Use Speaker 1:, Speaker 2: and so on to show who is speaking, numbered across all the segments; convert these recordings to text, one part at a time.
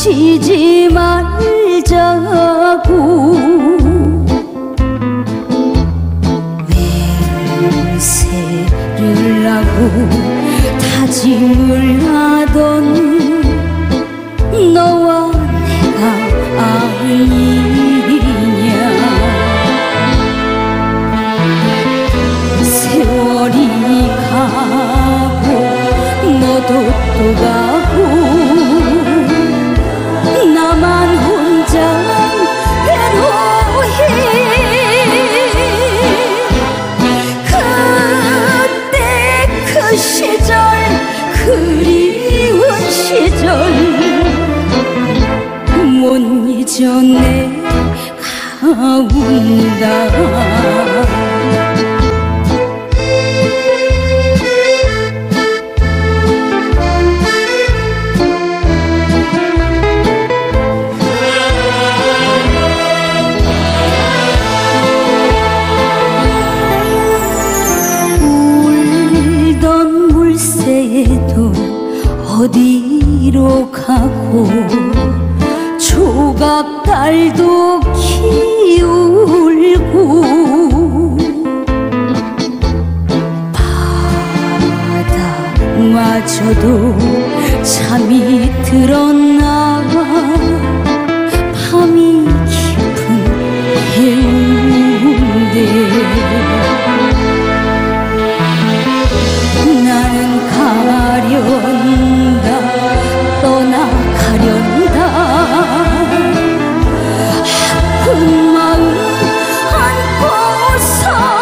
Speaker 1: 쉬지 말자고 맹세를 하고 다짐을 하던 너와 내가 아니냐. 세월이 가고 너도 또 가고 나만 혼자 외로이 그때 그 시절 그리운 시절 못 잊어 내가 운다. 물새도 어디로 가고 조각달도 기울고 바다마저도 잠이 들었나 밤이 깊은 해운대 나는 가련다 떠나가련다 아픈 마음 안고서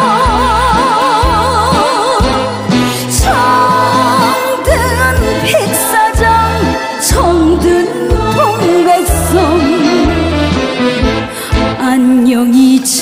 Speaker 1: 정든 백사장 정든 동백섬 안녕히